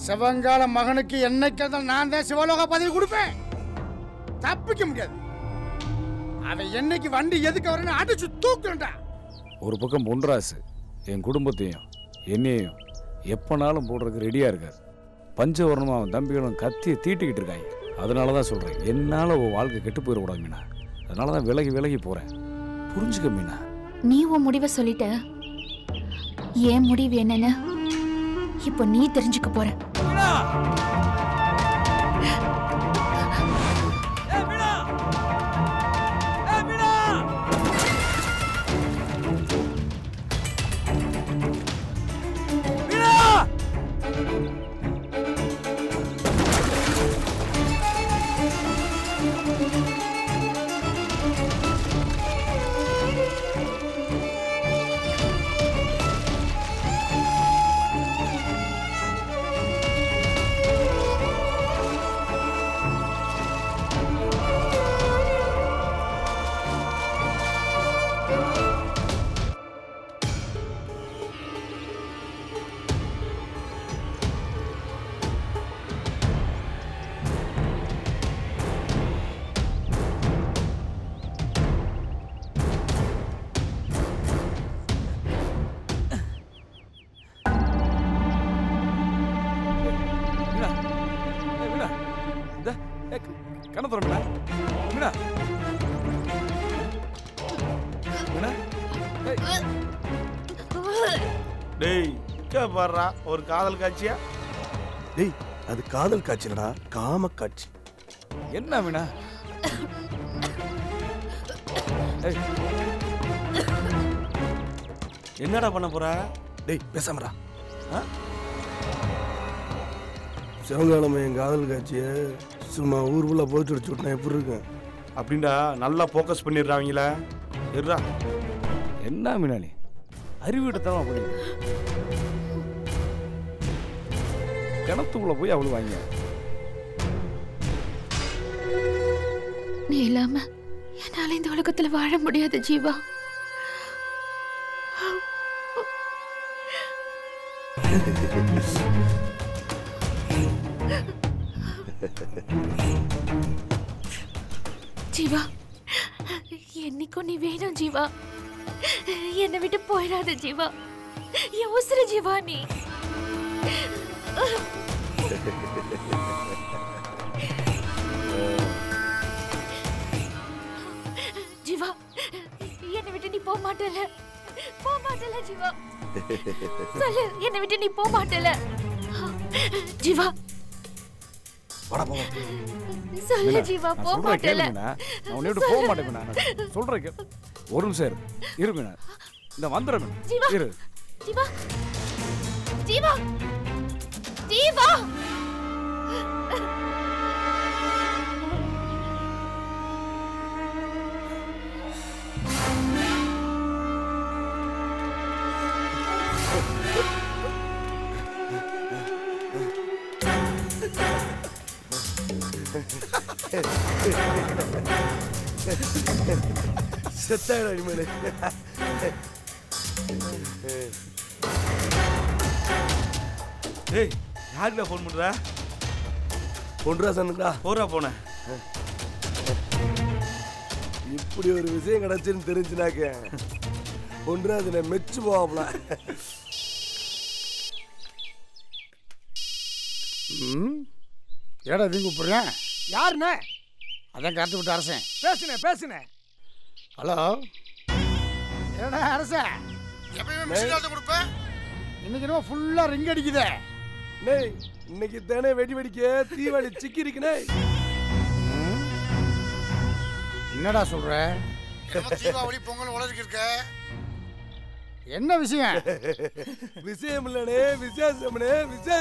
சிவங்கால மகனுக்கு என்னைக்கு நான் தான் சிவலோக பதவி கொடுப்பேன். தப்பிக்க முடியாது. அவன் என்னைக்கு வண்டி எதுக்கு வரணும் அடிச்சு தூக்குறா. ஒரு பக்கம் பொன்ராசு என் குடும்பத்தையும் என்னையும் எப்பனாலும் போடுறதுக்கு ரெடியா இருக்காரு. பஞ்சவர்ணமா அவன் தம்பிகளும் கத்தியை தீட்டிக்கிட்டு இருக்காங்க. அதனால தான் சொல்றேன், என்னால உன் வாழ்க்கை கெட்டு போயிடக்கூடாது மீனா. அதனால தான் விலகி போறேன். புரிஞ்சுக்க மீனா. நீ உன் முடிவை சொல்லிட்ட. ஏன் முடிவு என்னன்னு இப்போ நீ தெரிஞ்சுக்க போற. ஒரு காதல் காட்சியா? டேய், அது காதல் காட்சிலடா, காம காட்சி. என்ன மீனா? என்னடா பண்ண போற? டேய் பேசாமடா. சிவகாலம என் காதல் காட்சிய சும்மா ஊருக்குள்ள போட்டு அடிச்சு விட்டா எப்படி இருக்கும்? அப்படின்டா நல்லா போக்கஸ் பண்ணிடுறாங்களா? இருடா. என்ன மீனா நீ அறிவிட்டதான் பண்ணி கிணத்துக்குள்ள போய் அவளு வாங்க. நீ இல்லாம என்னால இந்த உலகத்துல வாழ முடியாது ஜீவா. ஜீவா, என்னைக்கும் நீ வேணும் ஜீவா. என்னை விட்டு போயிடாத ஜீவா. என் உசுர ஜீவா நீ. ஜீவா, என்னை விட்டு நீ போக மாட்டல. போக மாட்டல ஜீவா. சொல்லு, என்னை விட்டு நீ போக மாட்டல ஜீவா. வாடா போவோம். சொல்லு ஜீவா, போக மாட்டல. நான் உன்னை விட்டு போக மாட்டேன் மீனா. சொல்றேன், ஒரு நிமிஷம் இரு மீனா. இந்த வந்துடுறேன் மீனா. இரு ஜீவா. ஜீவா, ஜீவா. செத்தாயிடா இனிமேல். ஏய், யாருக்குடா ஃபோன் பண்ற? பொன்ராசனுக்குடா. போறா போனேன். இப்படி ஒரு விஷயம் கிடைச்சுன்னு தெரிஞ்சுனாக்க பொன்ராசனை மெச்சு போவாப்ல. ஏடா இது கூப்பிடுறேன்? யாருண்ணே? அதான் கருத்து விட்டு அரசன். பேசுனேன். ஹலோ, ஏடா அரசன்? எப்பயுமே மிஷின் கொடுப்பேன். இன்னைக்கு என்ன ஃபுல்லா ரிங் அடிக்குதே. டேய், இன்னைக்கு தானே வெடிக்க தீவாளி சிக்கி இருக்குனே. என்னடா சொல்ற? தீபாவளி பொங்கல் உலகிட்டு இருக்க. என்ன விஷயம்? விஷயம் இல்லனே, விசேஷம்னே.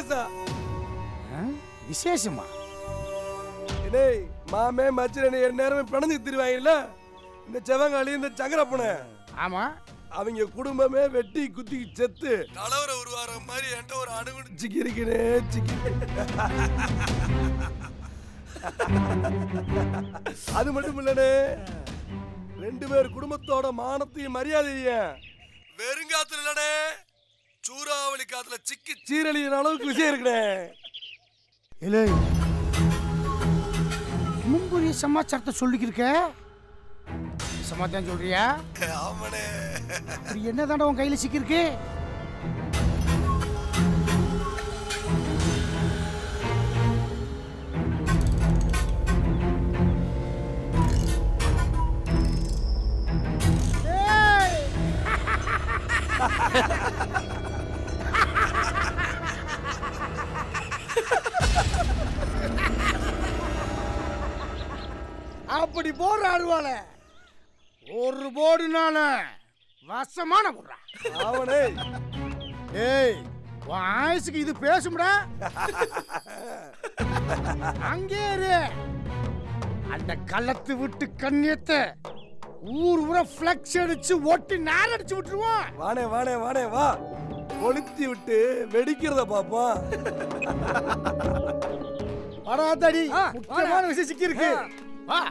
விசேஷமா? டேய், மாமே மச்சனே நேரமே பிணந்து திரிவாங்கல. இந்த செவங்காளி, இந்த சங்கரப்பனை. ஆமா, அவங்க குடும்பமே வெட்டி குத்தி செத்து தலைவரை உருவார மாதிரி என்கிட்ட ஒரு அணுகுண்டு சிக்கி இருக்குனே. அது மட்டும் இல்லனே, 2 பேர் குடும்பத்தோட மானத்தையும் மரியாதையும் வெறுங்காத்துல இல்லனே, சூறாவளி காத்துல சிக்கி சீரழிகிற அளவுக்கு விஷயம் இருக்குனே. இல்லை முன்புரிய சமாச்சாரத்தை சொல்லிக்கிருக்க சமாச்சாரம் சொல்றியா? ஆமாண்ணே. இது என்னதாண்டா உன் கையில சிக்கிருக்கு? அப்படி போடுற அருவால ஒரு போடுனால வசமான போடுறான் அவனே. ஏய் உன் ஆயுசுக்கு இது பேசும்டா. அங்கே இரு. அந்த கள்ளத்து விட்டு கண்ணியத்தை ஊர் ஊர ஃப்ளக்ஸ் அடிச்சு ஒட்டி நேரம் அடிச்சு விட்டுருவோம். வானே வானே வானே வா, கொளுத்தி விட்டு வெடிக்கிறத பாப்போம். வராதடி, முக்கியமான விஷயம் சிக்கி இருக்கு. வா.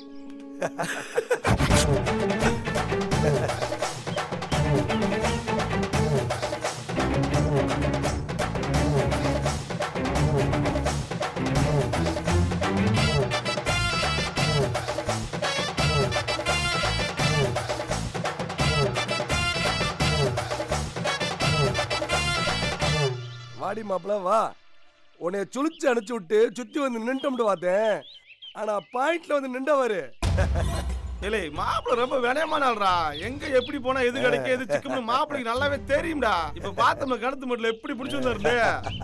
வாடி மாப்பிள வா. உன்னைய சுழிச்சு அனுப்பிச்சு விட்டு சுத்தி வந்து நின்றுட்டு பார்த்தேன். ஆனா பாயிண்ட்ல வந்து நின்றவாரு. இல்லை மாப்பிள்ள ரொம்ப வினயமான ஆள்ரா. எங்க எப்படி போனா எது கிடைக்க எது சிக்கும்னு மாப்பிளைக்கு நல்லாவே தெரியும்டா. இப்ப பார்த்தோம்ல கடத்து மட்டும் எப்படி பிடிச்சு வந்தாரு.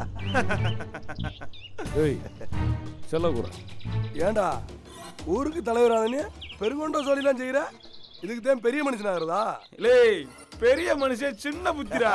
ஏய் சொல்லக்கூட ஏண்டா ஊருக்கு தலைவரானே பெருங்கொண்ட சொல்லிலாம் செய்யற? இதுக்கு தான் பெரிய மனுஷனாகிறதா? இல்லை பெரிய மனுஷன் சின்ன புத்திரா.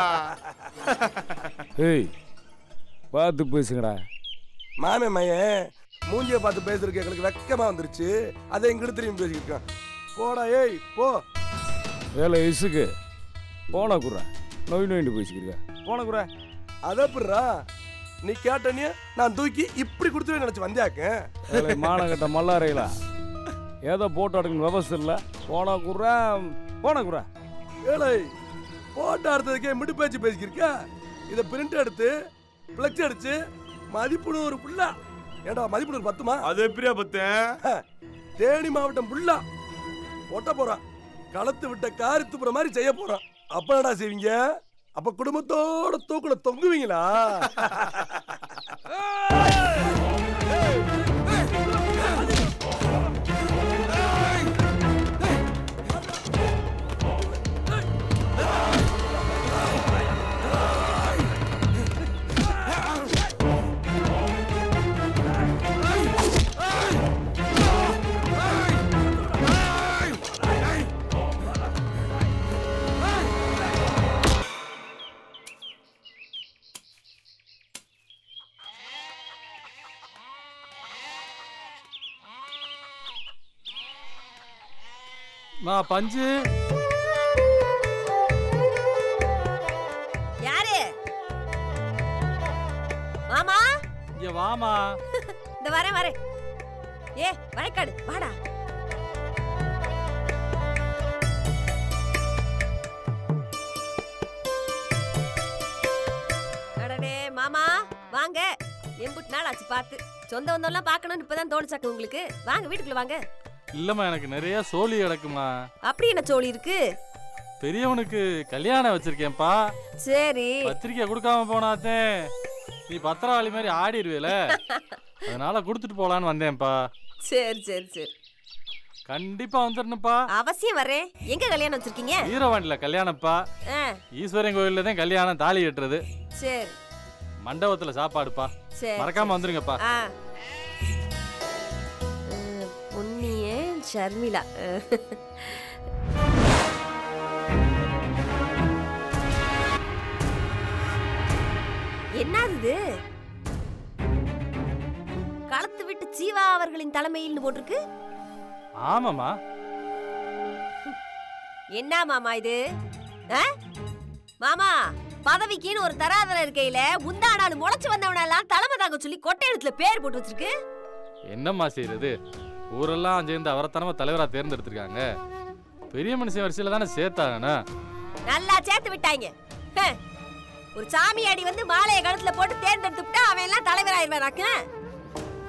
ஏய் பார்த்து பேசுங்கடா. மாமே மையன் மூஞ்சிய பார்த்து பேசுறதுக்கு எங்களுக்கு வெக்கமா வந்துருச்சு. அதை எங்கிட்ட திரும்பி பேசிக்கிருக்கான். போடா ஏய் போ. வேலை இசுக்கு போன குற நோய் நோயிட்டு பேசிக்கிருக்க. போன குற அதப்புறா நீ கேட்டனே நான் தூக்கி இப்படி கொடுத்துவே நினைச்சு வந்தியாக்க. மானங்கட்ட மல்லாரைகளா ஏதோ போட்டோ எடுக்கணும் விவசாயம் இல்லை. போன குற போன குற ஏழை போட்டோ எடுத்ததுக்கே மிடு பேச்சு பேசிக்கிருக்க. இதை பிரிண்ட் எடுத்து பிளக்ஸ் அடிச்சு மதிப்புன்னு ஒரு புள்ளா. ஏண்டா மதிப்புன்னு ஒரு 10மா? அது எப்படியா பத்தேன்? தேனி மாவட்டம் புள்ளா ஒட்ட போறான். களத்து விட்ட காரி துப்புற மாதிரி செய்ய போறான். அப்ப என்னடா செய்வீங்க? அப்ப குடும்பத்தோட தூக்குல தொங்குவீங்களா? நான் பஞ்சு. யாரு? மாமா இங்க வாமா. இந்த வரேன் வரேன். ஏ வளைக்காடு வாடா. அடடே மாமா வாங்க. எம்புட்டு நாள் ஆச்சு பார்த்து. சொந்த வந்தெல்லாம் பார்க்கணும்னு இப்பதான் தோணுச்சாக்கு உங்களுக்கு. வாங்க வீட்டுக்குள்ள வாங்க. இல்லம்மா எனக்கு நிறைய சோழி கிடக்குமா. அப்படி என்ன சோழி இருக்கு? பெரியவனுக்கு கல்யாணம் வச்சிருக்கேன்ப்பா. சரி பத்திரிக்கை கொடுக்காம போனாத்தே நீ பத்திரவாளி மாதிரி ஆடிடுவேல. அதனால கொடுத்துட்டு போலான்னு வந்தேன்ப்பா. சரி சரி சரி கண்டிப்பா வந்துடணும்ப்பா. அவசியம் வரேன். எங்க கல்யாணம் வச்சிருக்கீங்க? வீரவாண்டில கல்யாணம்ப்பா. ஈஸ்வரன் கோயில்ல தான் கல்யாணம், தாலி கட்டுறது. சரி மண்டபத்துல சாப்பாடுப்பா. சரி மறக்காம வந்துருங்கப்பா. பொன்னியே ஷர்மிளா. என்னது களத்து விட்டு ஜீவா அவர்களின் தலைமையில் போட்டிருக்கு? ஆமாமா. என்ன மாமா இது? மாமா பதவிக்குன்னு ஒரு தராதர இருக்கையில முந்தாடாலும் முளைச்சு வந்தவனெல்லாம் தலைமை தாங்க சொல்லி கொட்டை எழுத்துல பேர் போட்டு வச்சிருக்கு. என்னம்மா செய்யறது? ஊரெல்லாம் சேர்ந்து அவரத்தனமா தலைவரா தேர்ந்தெடுத்திருக்காங்க. பெரிய மனுஷன் வரிசையில தானே சேர்த்தாங்கண்ணா. நல்லா சேர்த்து விட்டாங்க. ஒரு சாமியாடி வந்து மாலையை கழுத்துல போட்டு தேர்ந்தெடுத்துட்டா அவன் எல்லாம் தலைவராயிருவானாக்க.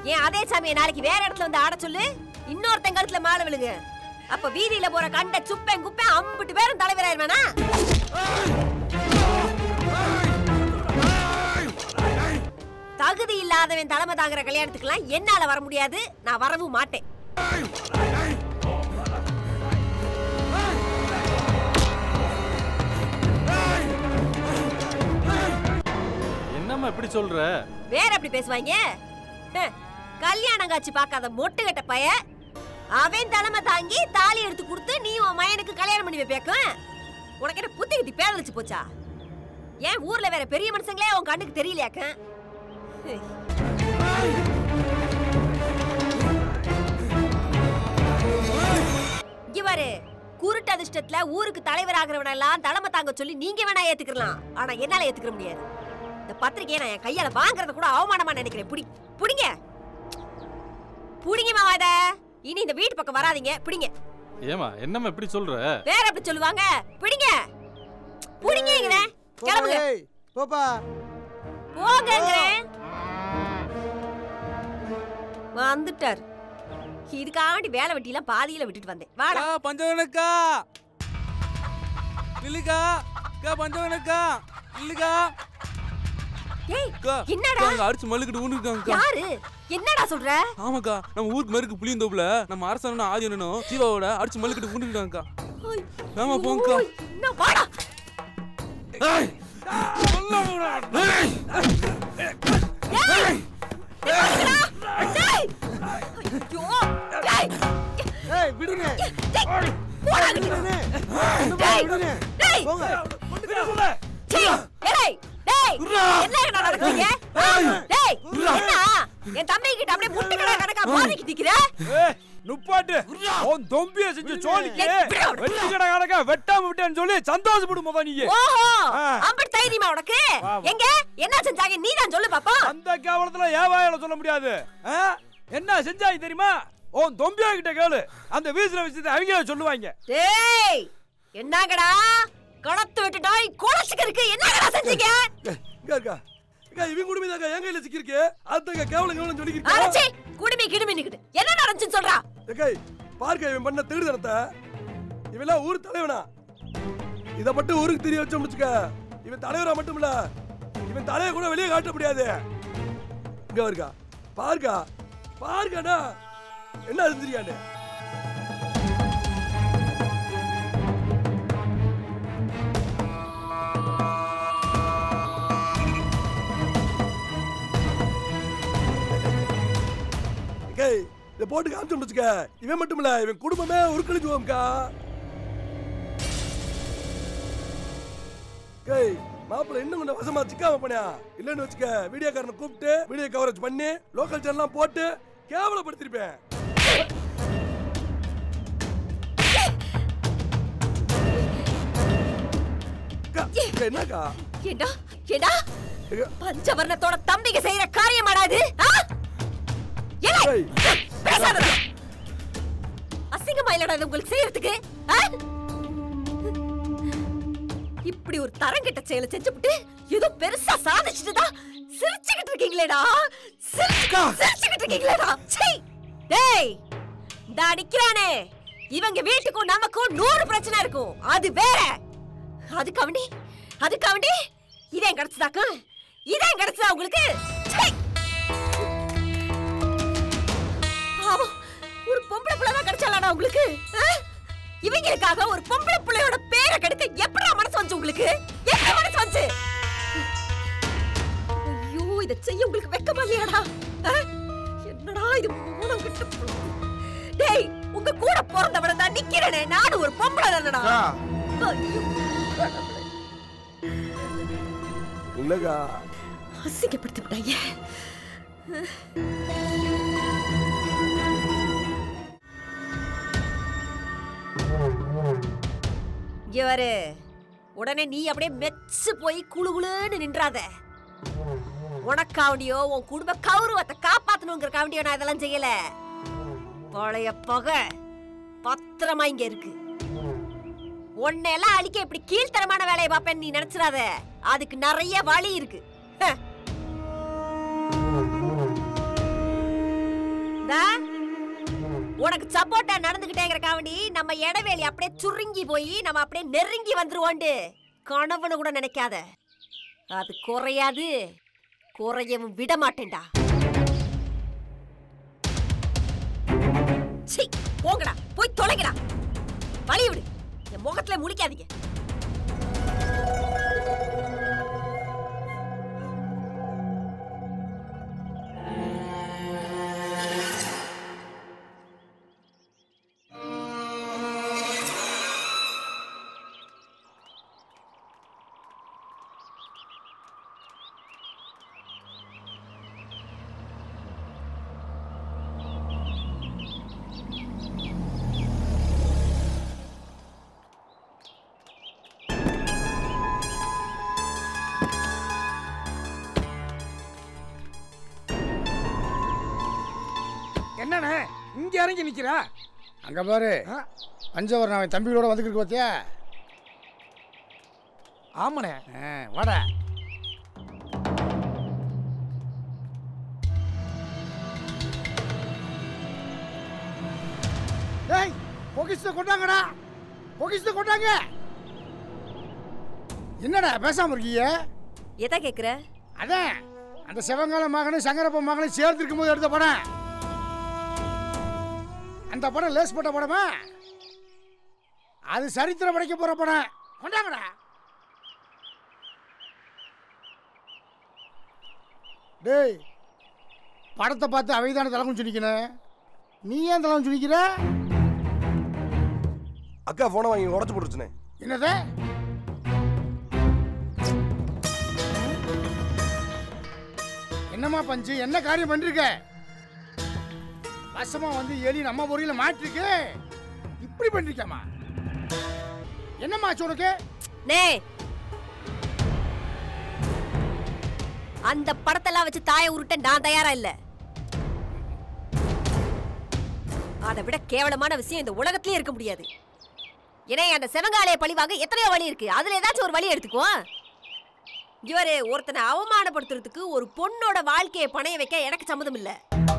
ஏன் அதே சாமியை நாளைக்கு வேற இடத்துல வந்து ஆட சொல்லு, இன்னொருத்தன் கழுத்துல மாலை விழுகு. அப்ப வீதியில போற கண்ட சுப்பேன் குப்பேன் அம்பிட்டு பேரும் தலைவராயிருவானா? தகுதி இல்லாதவன் தலைமை தாங்குற கல்யாணத்துக்குலாம் என்னால வர முடியாது, நான் வரவும் மாட்டேன். என்னம்மா இப்படி சொல்ற? வேற எப்படி பேசுவாங்க? கல்யாணம் காட்சி பார்க்காத மொட்டு கட்ட பைய அவன் தலைமை தாங்கி தாலி எடுத்து கொடுத்து நீ உன் மயனுக்கு கல்யாணம் பண்ணி வைப்பேக்கும். உனக்கு என்ன புத்தி கிட்டி பேரழிச்சு போச்சா? ஏன் ஊர்ல வேற பெரிய மனுஷங்களே உன் கண்ணுக்கு தெரியலையாக்க? இவரு குருட்டு அதிர்ஷ்டத்துல ஊருக்கு தலைவர் ஆகிறவனெல்லாம் தலைமை தாங்க சொல்லி நீங்க வேணா ஏத்துக்கலாம், ஆனா என்னால ஏத்துக்க முடியாது. இந்த பத்திரிகையை நான் என் கையால வாங்குறத கூட அவமானமா நினைக்கிறேன். புடிங்க புடிங்க மாவாத. இனி இந்த வீட்டு பக்கம் வராதீங்க. பிடிங்க. ஏமா என்னம்மா இப்படி சொல்ற? வேற எப்படி சொல்லுவாங்க? பிடிங்க புடிங்கங்கறே. கிளம்புங்க. போப்பா போங்கங்கறே. வந்துட்டார். இதுக்காண்டி வேலை வெட்டிலாம் பாதியில விட்டுட்டு வந்தேன். வாடா பஞ்சவனக்கா இல்லைக்கா, பஞ்சவனக்கா இல்லைக்கா. ஏய் என்னடா அடிச்சு மல்லுக்கிட்டு ஊண்டுட்டாங்க. யாரு? என்னடா சொல்ற? ஆமாக்கா, நம்ம ஊருக்கு மருக்கு புளியந்தோப்புல நம்ம அரசனும் ஆதியனும் ஜீவாவோட அடிச்சு மல்லுக்கிட்டு ஊண்டுட்டாங்கக்கா. ஆமா போங்கக்கா. நான் வாடா. ஏய் ஏய் ஏய் விடுங்க. போடா விடுங்க. விடுங்க. போங்க. என்ன நடக்குது? டேய் என்ன என் தம்பி கிட்ட அப்படியே முட்டை கடை கணக்கா மாறிக்கிட்டு நிக்கிற? நுப்பாட்டு உன் தொம்பிய செஞ்சு சோலிக்கு வெட்டி கடை கணக்கா வெட்டாம விட்டேன்னு சொல்லி சந்தோஷப்படு முத நீ. ஓஹோ அப்படி தைரியமா உனக்கு? எங்க என்ன செஞ்சாங்க நீ தான் சொல்லு பாப்பா. அந்த கேவலத்துல ஏவாயில சொல்ல முடியாது. என்ன செஞ்சாங்க தெரியுமா? உன் தொம்பியா கிட்ட கேளு, அந்த வீசுற விஷயத்தை அவங்க சொல்லுவாங்க. டேய் என்னங்கடா கடத்து விட்டுட்டாய் கொலைச்சிருக்கு, என்னங்கடா செஞ்சீங்க? இருக்கா இவன் குடுமி தான் என் கையில சிக்கிருக்கு. அதுங்க கேவலம் கேவலம் சொல்லிக்கிட்டு அரச்சே குடுமி கிடுமி நிக்கிட்டு என்ன நடந்துச்சுன்னு சொல்றா? ஏய் பார்க்க இவன் பண்ண திருடனத்தை இவெல்லாம் ஊர் தலைவனா? இத மட்டும் ஊருக்கு தெரிய வச்சோம் வச்சுக்க, இவன் தலைவரா மட்டும் இல்ல, இவன் தலைய கூட வெளியே காட்ட முடியாது. இங்க இருக்கா பார்க்கடா என்ன செஞ்சிருக்கானே. இதை போட்டு காமிச்சோம் வச்சுக்க, இவன் மட்டும் இல்ல இவன் குடும்பமே உருக்கழிஞ்சுவோம்க்கா. மாப்பிள்ள இன்னும் கொஞ்சம் வசமா சிக்காம போனியா? இல்லன்னு வச்சுக்க வீடியோக்காரனை கூப்பிட்டு வீடியோ கவரேஜ் பண்ணி லோக்கல் சேனல்லாம் போட்டு கேவலப்படுத்திருப்பேன். என்னக்கா ஏடா பஞ்சவர்ணத்தோட தம்பிக்கு செய்யற காரியமாடாது? அசிங்கமா இல்லடா உங்களுக்கு செய்யறதுக்கு? இப்படி ஒரு தரங்கிட்ட செயலை செஞ்சுட்டு ஏதோ பெருசா சாதிச்சுட்டுதான் சிரிச்சுக்கிட்டு இருக்கீங்களேடா. சிரிச்சுக்கிட்டு இருக்கீங்களேடா. டேய் இந்த அடிக்கிறானே இவங்க வீட்டுக்கும் நமக்கும் 100 பிரச்சனை இருக்கும், அது வேற. அதுக்காண்டி இதேன் கிடைச்சதாக்கா? இதேன் கிடைச்சதா உங்களுக்கு? ஒரு பொம்பளை பிள்ளைதான் கிடைச்சாலாடா உங்களுக்கு? இவங்களுக்காக ஒரு பொம்பளை பிள்ளையோட பேரை கெடுக்க எப்படா மனசு வந்து உங்களுக்கு? எப்படி மனசு வந்து? ஐயோ இத செய்ய உங்களுக்கு வெக்கமா இல்லையாடா? என்னடா இது மூணம் கிட்ட? டேய் உங்க கூட பிறந்தவன தான் நிக்கிறேனே, நானும் ஒரு பொம்பளை தானடா. ஐயோ இல்லக்கா அசிங்கப்படுத்தி விட்டாங்க. இவரு உடனே நீ அப்படியே மெச்சு போய் குளுகுளுன்னு நின்றாத. உனக்காவண்டியோ உன் குடும்ப கௌரவத்தை காப்பாத்தணுங்கிற காவண்டியோ நான் இதெல்லாம் செய்யல. பழைய பகை பத்திரமா இங்க இருக்கு. உன்னையெல்லாம் அழிக்க இப்படி கீழ்த்தரமான வேலையை பார்ப்பேன் நீ நினைச்சிடாத. அதுக்கு நிறைய வழி இருக்கு. உனக்கு சப்போர்ட்டா நடந்துகிட்டேங்கிற காவண்டி நம்ம இடவேளி அப்படியே சுருங்கி போய் நம்ம அப்படியே நெருங்கி வந்துருவோண்டு கனவுல கூட நினைக்காத. அது குறையாது, குறையவும் விட மாட்டேன்டா. சீ, போங்கடா, போய் தொலைங்கடா. வழி விடு, என் முகத்துல முழிக்காதீங்க. என்னண்ணே இங்க இறங்கி நிக்கிறா? அங்க பாரு, பஞ்சவரண அவன் தம்பிகளோட வந்துருக்கு பார்த்தியா? ஆமாண்ணே. வாடா. டேய், பொக்கிஷத்தை கொண்டாங்கடா, பொக்கிஷத்தை கொண்டாங்க. என்னடா பேசாம இருக்கீங்க? எதா கேக்குற? அதான் அந்த சிவங்கால மகனும் சங்கரப்ப மகனும் சேர்த்து இருக்கும் போது எடுத்த படம். அந்த படம் லேஸ் போட்ட படமா? அது சரித்திரம் படைக்க போற படம். கொண்டாங்கடா. டேய், படத்தை பார்த்து அவைதான தலைமும் சொல்லிக்கணும். நீ ஏன் தலைமும் சொல்லிக்கிற? அக்கா போன வாங்கி உடச்சு போட்டுருச்சுனே. என்னது? என்னம்மா பஞ்சு, என்ன காரியம் பண்ணிருக்க? வசமா வந்து எலி நம்ம பொறியில மாட்டிருக்கு. இப்படி பண்ணிருக்கமா? என்னம்மா ஆச்சு உனக்கு? நே, அந்த படத்தெல்லாம் வச்சு தாயை உருட்ட நான் தயாரா இல்ல. அதை விட கேவலமான விஷயம் இந்த உலகத்திலே இருக்க முடியாது. ஏன்னா அந்த சிவங்காலைய பழிவாங்க எத்தனையோ வழி இருக்கு. அதுல ஏதாச்சும் ஒரு வழி எடுத்துக்குவோம். இவரு ஒருத்தனை அவமானப்படுத்துறதுக்கு ஒரு பொண்ணோட வாழ்க்கையை பணைய வைக்க எனக்கு சம்மதம் இல்ல.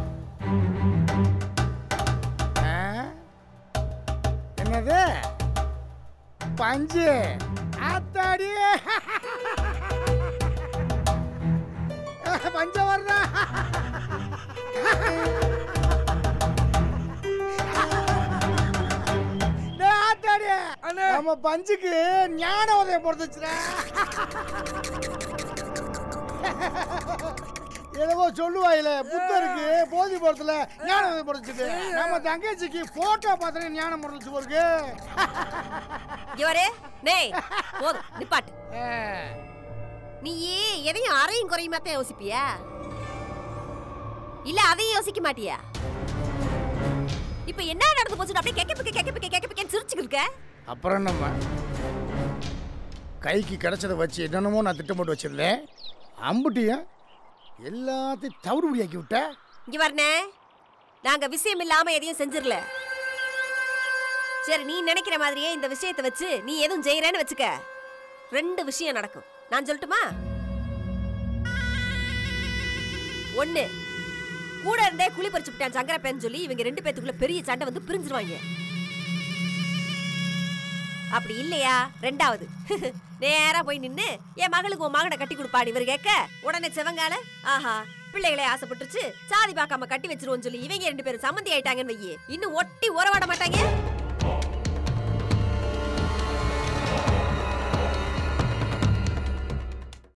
என்னது பஞ்சு? ஆத்தாடி பஞ்ச வர்றா. ஆத்தாடி நம்ம பஞ்சுக்கு ஞான உதயம் பொறுத்துச்சுடா. ஏதோ சொல்லுவாயில புத்தருக்கு போதி போறதுல ஞானம் பொறுத்துச்சு. நம்ம தங்கச்சிக்கு போட்டோ பார்த்து ஞானம் பொறுத்துச்சு போருக்கு. இவரே டேய் போதும் நிப்பாட்டு. நீ எதையும் அறையும் குறையுமா தான் யோசிப்பியா? இல்ல அதையும் யோசிக்க மாட்டியா? இப்ப என்ன நடந்து போச்சு? அப்படியே கேக்க சிரிச்சுக்கிட்டு இருக்க. அப்புறம் நம்ம கைக்கு கிடைச்சதை வச்சு என்னென்னமோ நான் திட்டம் போட்டு வச்சிருந்தேன். அம்புட்டியும் எல்லாத்தையும் தவிடுபடியாக்கி விட்ட. இங்க வரனே, நாங்க விஷயம் இல்லாம எதையும் செஞ்சிடல. சரி, நீ நினைக்கிற மாதிரியே இந்த விஷயத்தை வச்சு நீ எதுவும் செய்யறேன்னு வச்சுக்க, ரெண்டு விஷயம் நடக்கும். நான் சொல்லட்டுமா? ஒண்ணு, கூட இருந்தே குழி பறிச்சு விட்டான் சங்கரப்பேன்னு சொல்லி இவங்க ரெண்டு பேத்துக்குள்ள பெரிய சண்டை வந்து பிரிஞ்சிருவாங்க. அப்படி இல்லையா, ரெண்டாவது நேரா போய் நின்னு என் மகளுக்கு உன் மகனை கட்டி கொடுப்பாடி இவர் கேட்க, உடனே சிவங்கால ஆஹா பிள்ளைகளே ஆசைப்பட்டுருச்சு சாதி பார்க்காம கட்டி வச்சிருவோன்னு சொல்லி இவங்க ரெண்டு பேரும் சம்மந்தி ஆயிட்டாங்கன்னு வையே, இன்னும் ஒட்டி உறவாட மாட்டாங்க.